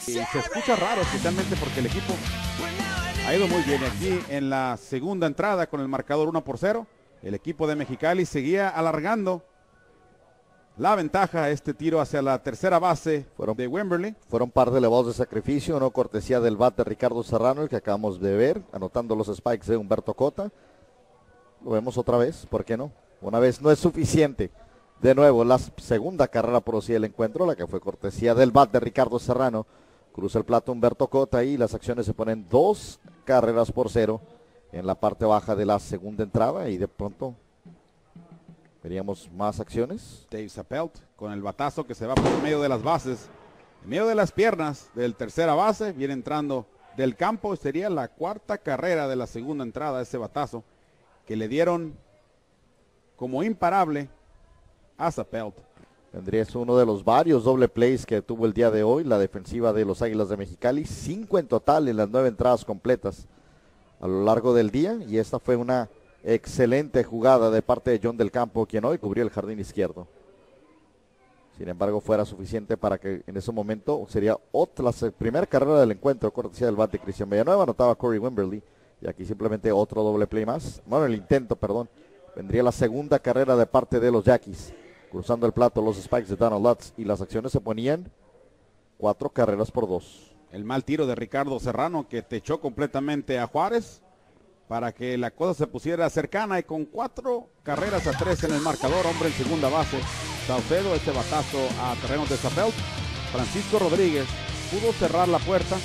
Y se escucha raro, especialmente porque el equipo ha ido muy bien. Aquí en la segunda entrada con el marcador 1-0, el equipo de Mexicali seguía alargando la ventaja. Este tiro hacia la tercera base de Wimberley. Fueron par de elevados de sacrificio, no cortesía del bat de Ricardo Serrano, el que acabamos de ver, anotando los spikes de Humberto Cota. Lo vemos otra vez, ¿por qué no? Una vez no es suficiente. De nuevo, la segunda carrera por sí del encuentro, la que fue cortesía del bat de Ricardo Serrano. Cruza el plato Humberto Cota y las acciones se ponen 2-0 en la parte baja de la segunda entrada, y de pronto veríamos más acciones. Dave Sapelt con el batazo que se va por medio de las bases, en medio de las piernas del tercera base, viene entrando del campo. Sería la cuarta carrera de la segunda entrada, ese batazo que le dieron como imparable a Sapelt. Tendría uno de los varios doble plays que tuvo el día de hoy la defensiva de los Águilas de Mexicali, 5 en total en las 9 entradas completas a lo largo del día, y esta fue una excelente jugada de parte de John del Campo, quien hoy cubrió el jardín izquierdo. Sin embargo, fuera suficiente para que en ese momento sería otra, la primera carrera del encuentro, cortesía del bat de Cristian Villanueva, anotaba Corey Wimberley, y aquí simplemente otro doble play más. Bueno, el intento, perdón. Vendría la segunda carrera de parte de los Yaquis. Cruzando el plato los spikes de Donald Lutz, y las acciones se ponían 4-2. El mal tiro de Ricardo Serrano que techó completamente a Juárez para que la cosa se pusiera cercana, y con 4-3 en el marcador, hombre en segunda base, Saucedo, este batazo a terrenos de Sapelt. Francisco Rodríguez pudo cerrar la puerta.